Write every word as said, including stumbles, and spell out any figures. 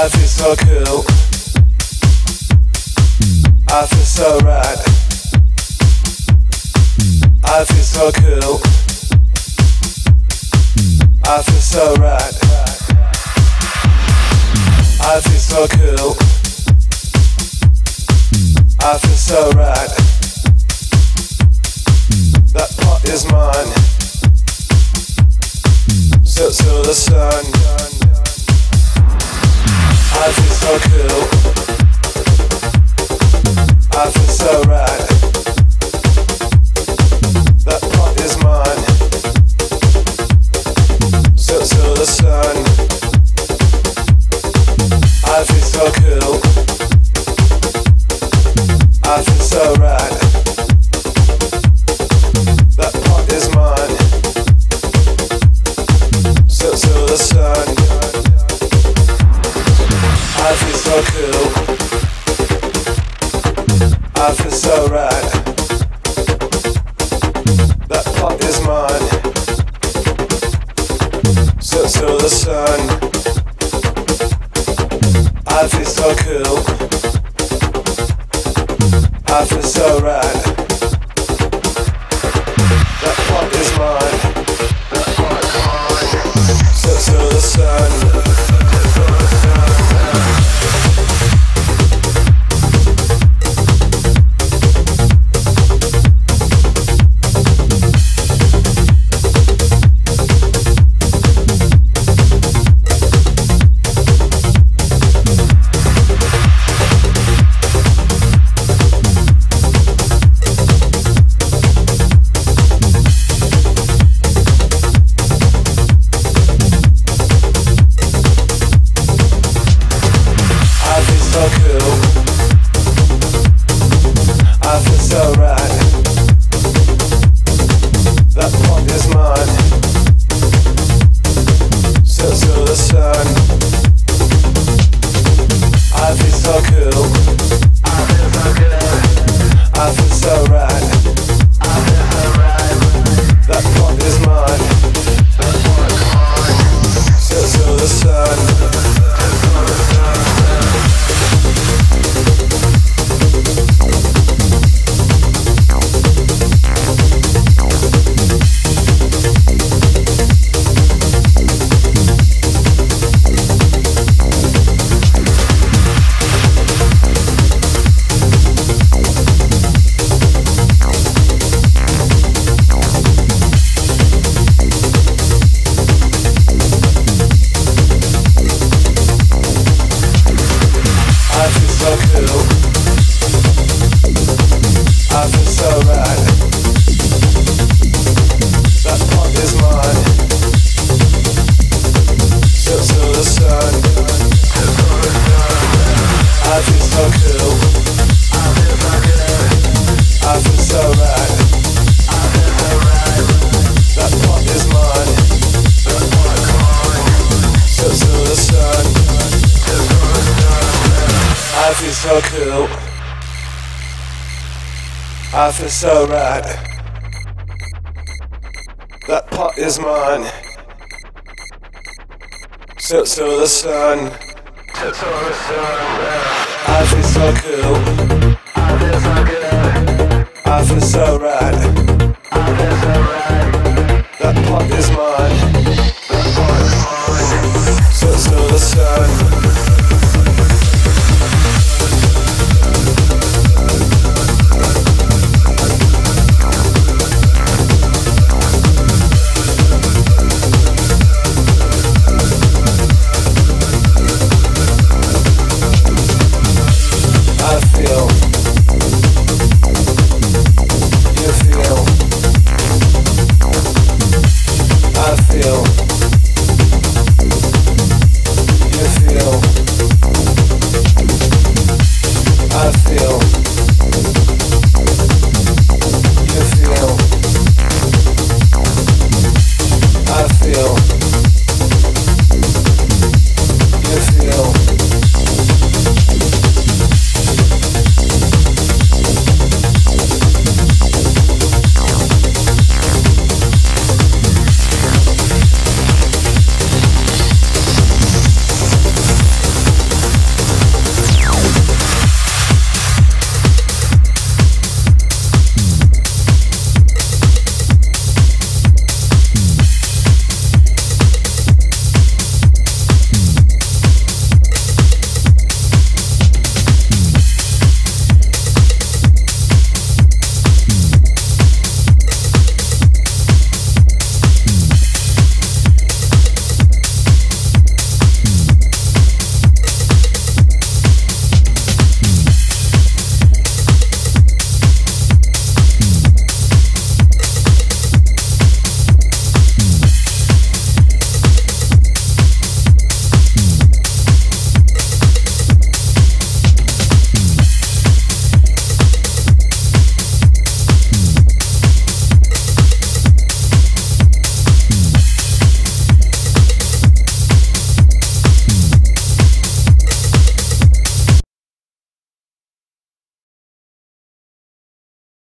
I feel so cool. I feel so right. I feel so cool. I feel so right. I feel so cool. I feel so right. That pot is mine. So to the sun. I feel so cool. I feel so right. That pot is mine. So to the sun. I feel so cool. I feel so right. That pot is mine. So to the sun. I feel so cool. I feel so right. That pot is mine. So to the sun. I feel so cool. I feel so right. That pot is mine. So to the sun. So cool. I feel so right. That pot is mine. So to the sun. I feel so cool. I feel so good. I feel so right. I feel so right. That pot is mine.